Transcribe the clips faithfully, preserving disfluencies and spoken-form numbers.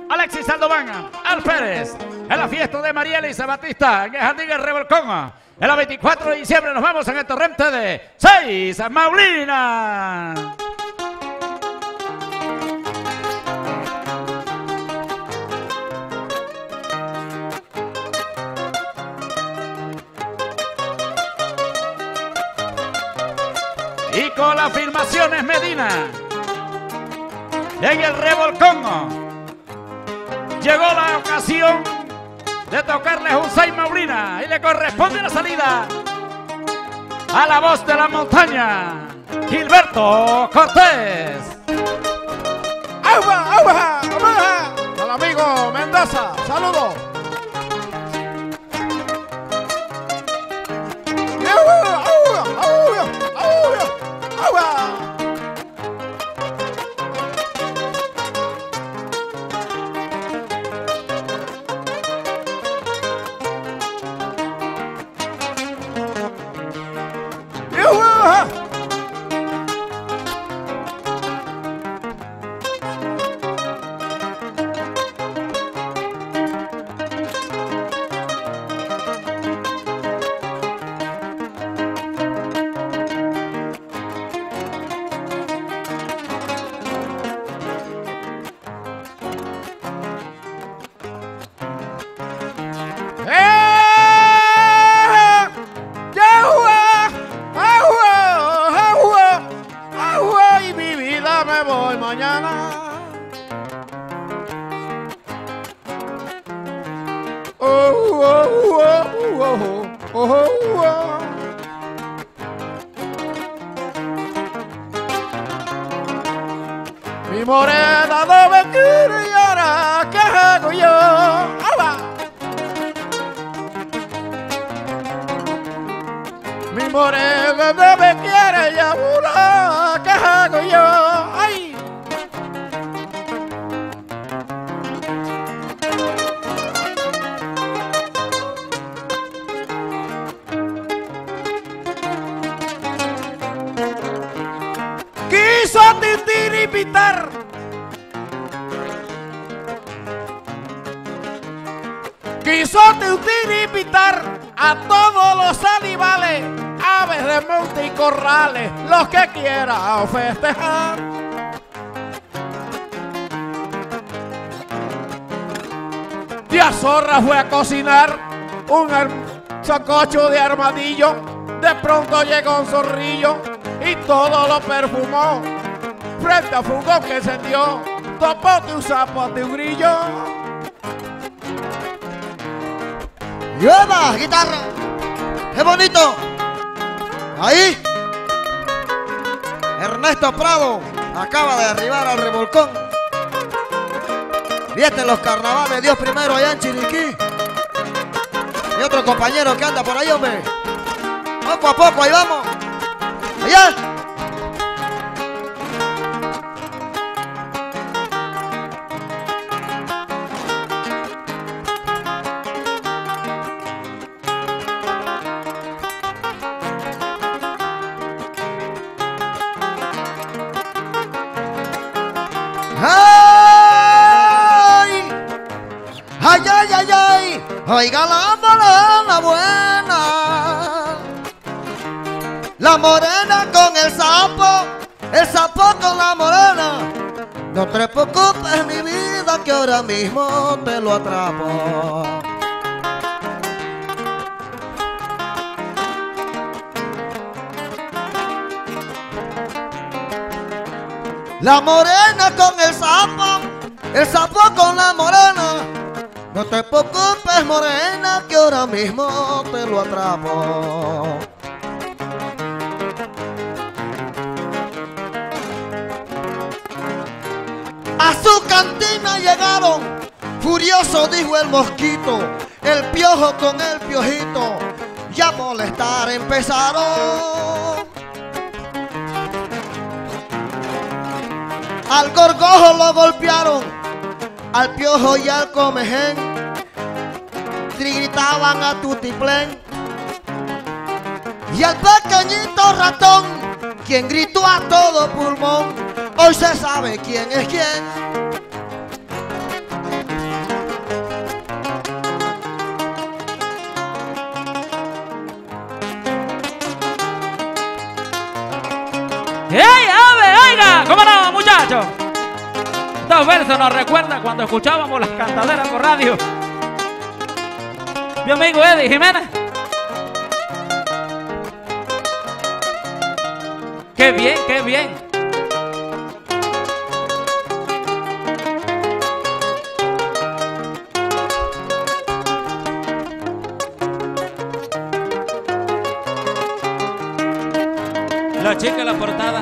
Alexis Sandoval, Al Pérez, en la fiesta de María Elisa Batista, en el Jardín El Revolcón. El veinticuatro de diciembre nos vamos en el torrente de Seis Maulina. Y con las afirmaciones Medina, en el Revolcón, llegó la ocasión de tocarles un Seis Maulina y le corresponde la salida a la voz de la montaña, Gilberto Cortés. ¡Agua, agua, agua! Al amigo Mendoza, saludos. ¡Agua, agua, agua, agua, agua! Mañana oh, oh, oh, oh, oh, oh, oh. Mi morena no me quiere y ahora ¿qué hago yo? ¡Aba! Mi morena no me quiere y ahora ¿qué hago yo? ¡Ay! Quiso titiripitar, quiso titiripitar a todos los animales, aves de monte y corrales, los que quieran festejar. Tía Zorra fue a cocinar un sancocho de armadillo, de pronto llegó un zorrillo y todo lo perfumó. Frente a fugón que encendió, topote un zapote un grillo. ¡Lleva, guitarra! ¡Qué bonito! Ahí, Ernesto Prado acaba de arribar al Revolcón. Viste los carnavales, Dios primero allá en Chiriquí. Y otro compañero que anda por ahí, hombre. Poco a poco, ahí vamos. Allá. ¡Ay! ¡Ay, ay, ay, ay! Oiga la morena buena, la morena con el sapo, el sapo con la morena. No te preocupes, mi vida, que ahora mismo te lo atrapo. La morena con el sapo, el sapo con la morena. No te preocupes, morena, que ahora mismo te lo atrapo. A su cantina llegaron, furioso dijo el mosquito, el piojo con el piojito, ya molestar empezaron. Al gorgojo lo golpearon, al piojo y al comején, gritaban a tutiplén. Y al pequeñito ratón, quien gritó a todo pulmón, hoy se sabe quién es quién. muchachos. Dos versos nos recuerdan cuando escuchábamos las cantaderas por radio. Mi amigo Eddie Jiménez. Qué bien, qué bien. La chica en la portada.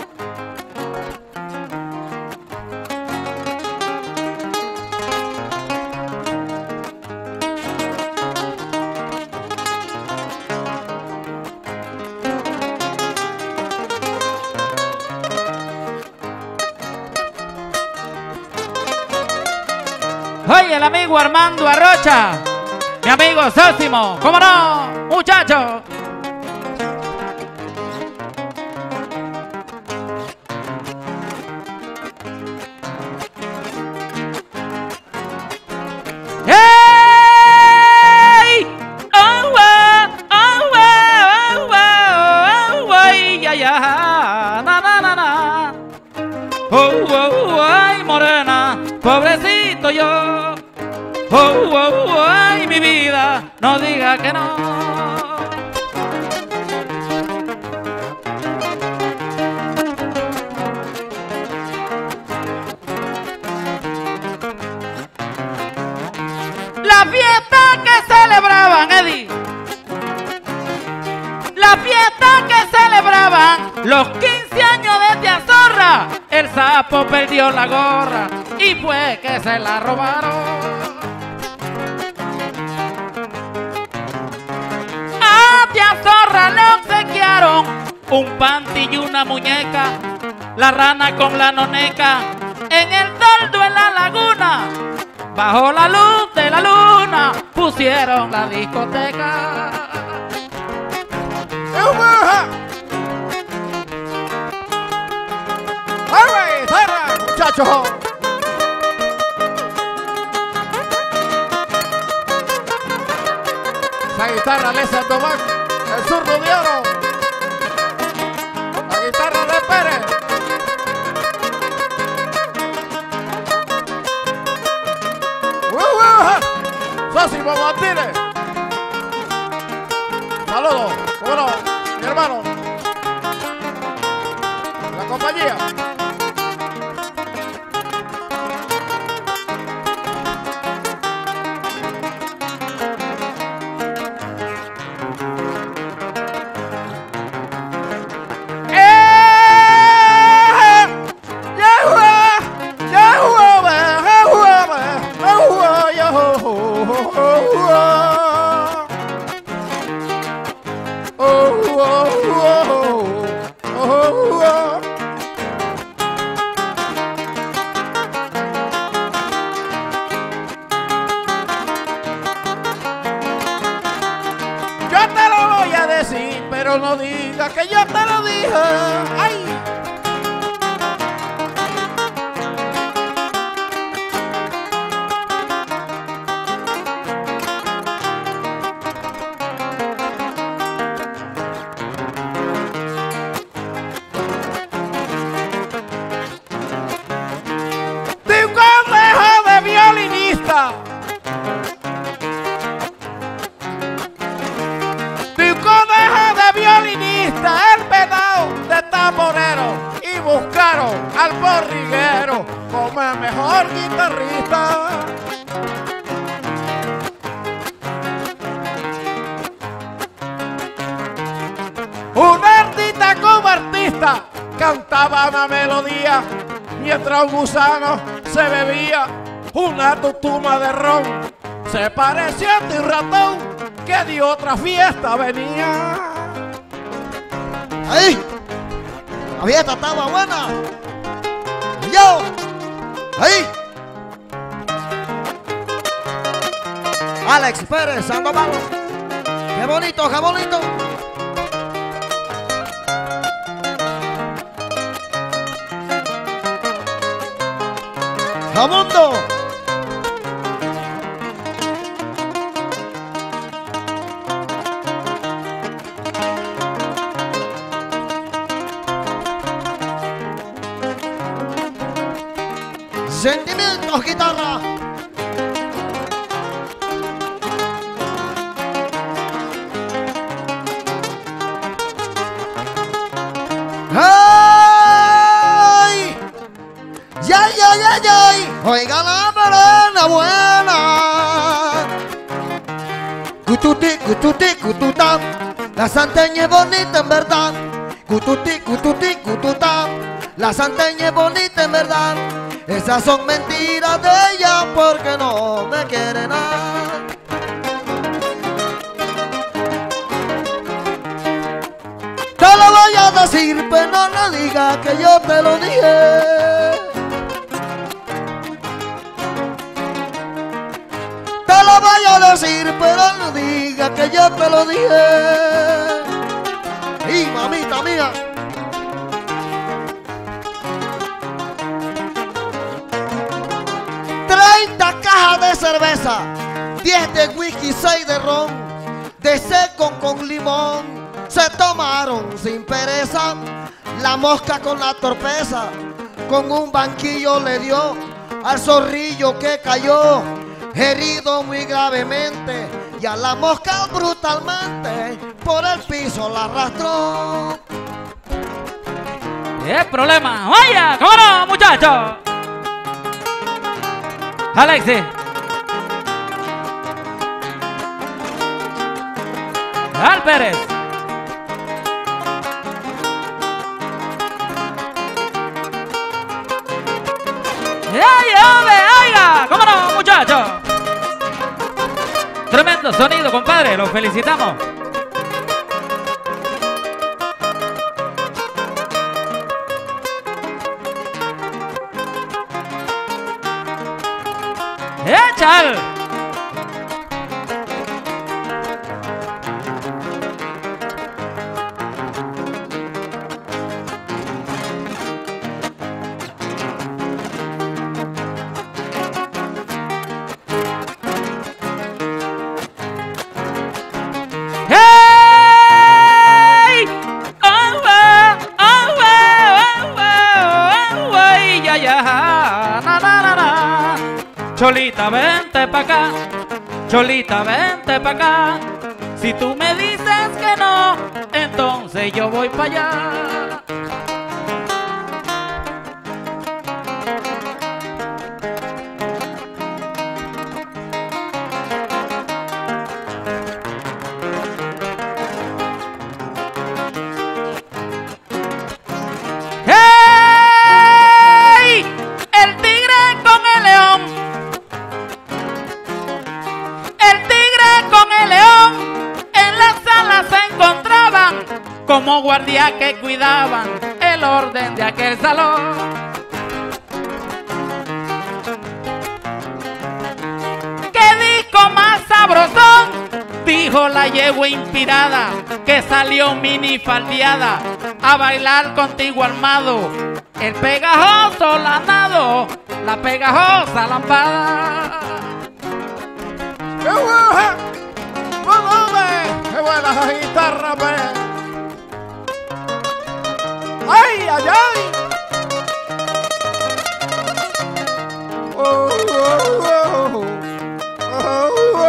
Oye, el amigo Armando Arrocha, mi amigo Sósimo, ¿cómo no, muchachos? ¡Hey! ¡Oh, oh, oh, oh, oh, oh, ya, ya! ¡Na, na, na, na! ¡Oh, oh, ay, morena! ¡Pobrecito yo! ¡Oh, oh, ay, mi vida! ¡No diga que no! La fiesta que celebraban, Eddie. La fiesta que celebraban los quince años de Tía Zorra. El sapo perdió la gorra y fue que se la robaron. A Tía Zorra le obsequiaron un panty y una muñeca. La rana con la noneca en el toldo en la laguna. Bajo la luz de la luna pusieron la discoteca. ¡Ay, Zorra, muchachos! Esa guitarra le hace tomar el zurdo de oro. La guitarra de Pérez. Sósimo Martínez. Saludos, cómo no, mi hermano. La compañía. Pero no digas que yo te lo dije. ¡Ay! De un consejo de violinista. Violinista, el pedao de tamborero y buscaron al borriguero como el mejor guitarrista. Un artista como artista cantaba una melodía mientras un gusano se bebía una tutuma de ron. Se parecía a ti ratón que de otra fiesta venía. ¡Ahí! La fiesta estaba buena. ¡Yo! ¡Ahí! Alex Pérez, Sandoval. ¡Qué bonito, qué bonito! ¡Jamundo! Sentimientos, guitarra. ¡Ay! ¡Ya, ya, ya, ya! Oiga la morena buena. Cututi, cututi, cututa. La santeña es bonita en verdad. Cututi, cututi, cututa. La santeña es bonita en verdad. Esas son mentiras de ella porque no me quiere nada. Te lo voy a decir, pero no lo digas que yo te lo dije. Te lo voy a decir, pero no digas que yo te lo dije. Y mamita mía. treinta cajas de cerveza, diez de whisky, seis de ron, de seco con limón. Se tomaron sin pereza, la mosca con la torpeza, con un banquillo le dio al zorrillo que cayó, herido muy gravemente, y a la mosca brutalmente por el piso la arrastró. ¿Qué problema? ¡Vaya! ¿Cómo no, muchachos? Alexis. Al Pérez. ¡Ay, hombre! ¡Oiga! ¿Cómo no, muchachos? Tremendo sonido, compadre. Los felicitamos. ¡Échal! ¡Hey! ¡Oh, oh, oh, oh, oh, oh, ya, ya! ¡Na, na, na, na! Cholita, vente pa' acá, Cholita, vente pa' acá. Si tú me dices que no, entonces yo voy pa' allá. ¡Hey! El tigre con el león. Como guardias que cuidaban el orden de aquel salón. ¡Qué disco más sabrosón! Dijo la yegua inspirada que salió minifaldeada a bailar contigo armado. El pegajoso lanado, la pegajosa lampada. ¡Qué buena! ¡Qué buena la guitarra, ve! ¡Ay, ay, ay! Oh, oh, oh, oh, oh.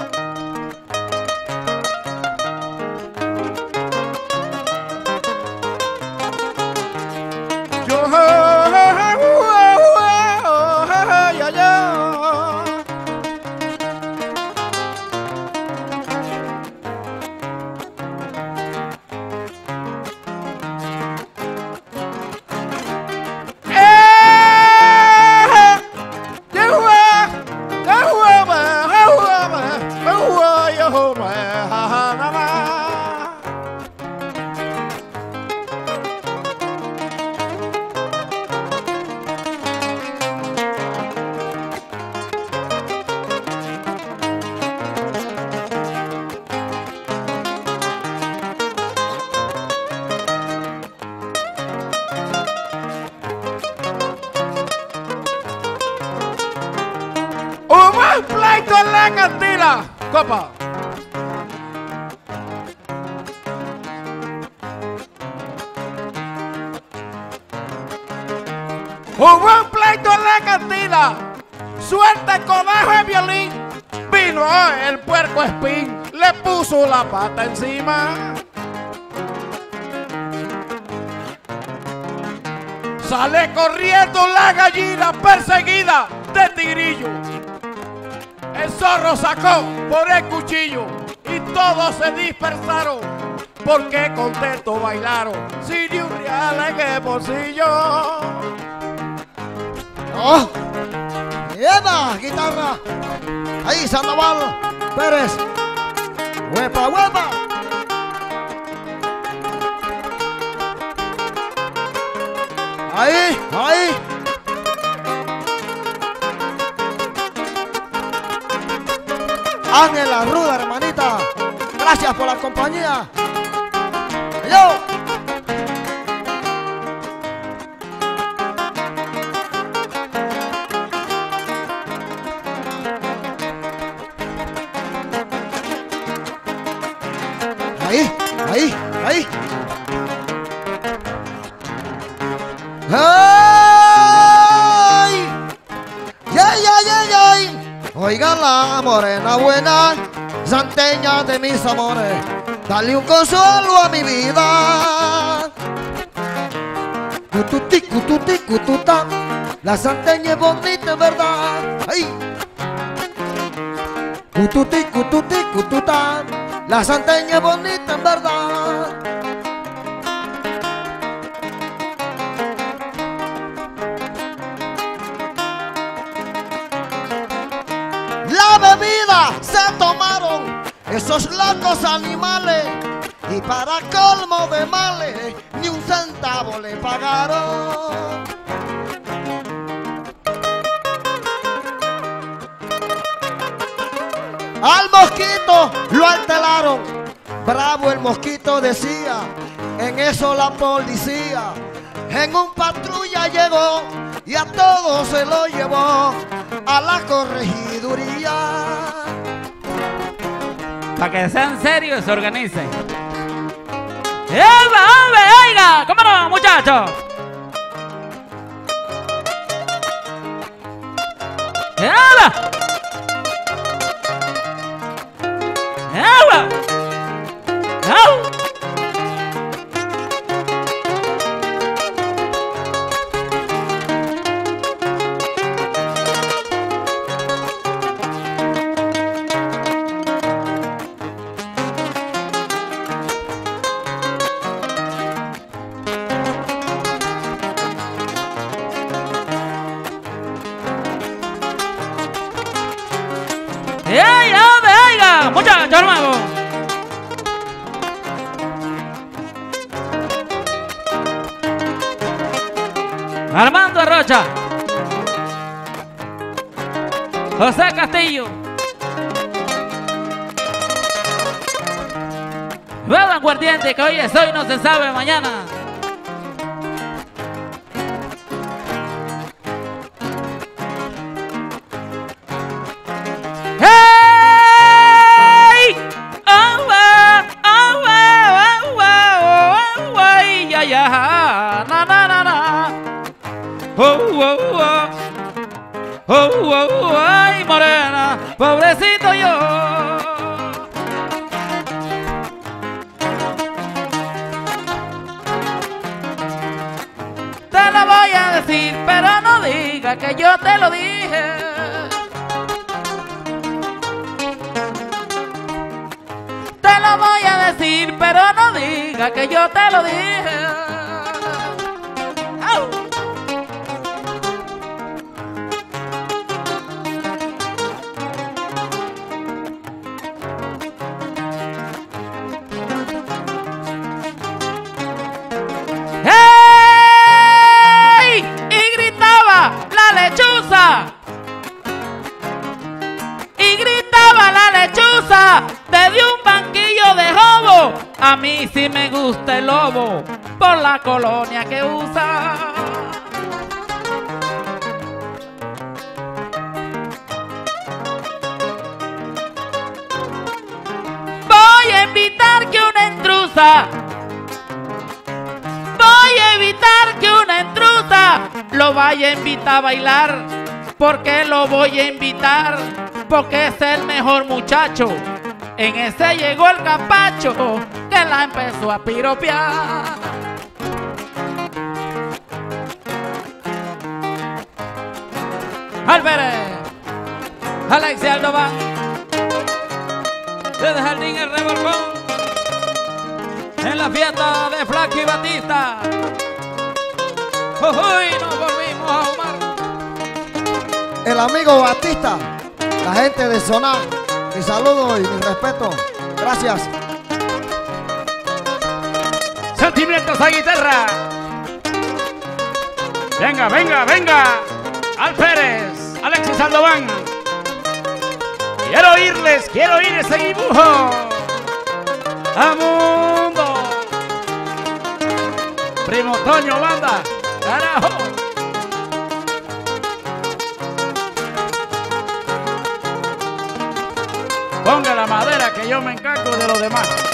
Yo, oh, oh, oh, oh, ay, ay, ay. Un pleito en la cantina, copa. Hubo un pleito en la cantina. Suelta el conejo de violín. Vino el puerco espín. Le puso la pata encima. Sale corriendo la gallina perseguida de tigrillo. El zorro sacó por el cuchillo y todos se dispersaron porque contentos bailaron sin ni un real en el bolsillo. ¡Oh! ¡Eva! Guitarra. Ahí, Sandoval Pérez. ¡Huepa, huepa! Ahí, ahí. Ángela Ruda, hermanita. Gracias por la compañía. Yo. Ahí, ahí, ahí. ¡Ay! ¡Yay, ay, ay, ay! Oiga la morena buena, santeña de mis amores, dale un consuelo a mi vida. Cututi, cututi, cututa, la santeña es bonita, en verdad. ¡Ay! Cututi, cututi, cututa, la santeña es bonita, en verdad. La bebida se tomaron esos locos animales y para colmo de males ni un centavo le pagaron. Al mosquito lo alteraron, bravo el mosquito decía, en eso la policía en un patrulla llegó y a todos se lo llevó a la corregiduría. Para que sean serios y se organicen. ¡Eva, hombre, oiga! ¿Cómo no, muchachos? ¡Eva! ¡Eva! ¡Au! ¡Ey, hombre, oiga! ¡Muchachos, hermano! Armando Arrocha, José Castillo, Nuevo aguardiente que hoy es hoy, no se sabe mañana. ¡Hey! ¡Oh, oh, oh, oh, oh, oh, ya, ya! ¡Na, na, na, na! ¡Oh, oh, oh! ¡Oh, oh, oh! ¡Ay, morena! ¡Pobrecito yo! Te lo voy a decir, pero no diga que yo te lo dije. Te lo voy a decir, pero no diga que yo te lo dije. ¡Au! ¡Hey! Y gritaba la lechuza. Y gritaba la lechuza desde un banquillo de jobo. A mí sí me gusta el lobo por la colonia que usa. Voy a evitar que una intrusa Voy a evitar que una intrusa lo vaya a invitar a bailar. ¿Por qué lo voy a invitar? Porque es el mejor muchacho. En ese llegó el capacho que la empezó a piropear. Álvarez, Alexis Aldovan, desde Jardín El Revolcón, en la fiesta de Flaco y Batista. Uy, nos volvimos a Omar. El amigo Batista, la gente de Soná, mi saludo y mi respeto. Gracias. Sentimientos a guitarra. Venga, venga, venga. Al Pérez, Alexis Aldovan. Quiero oírles, quiero oír ese dibujo. ¡A mundo! Primo Toño Banda, carajo. Ponga la madera que yo me encargo de los demás.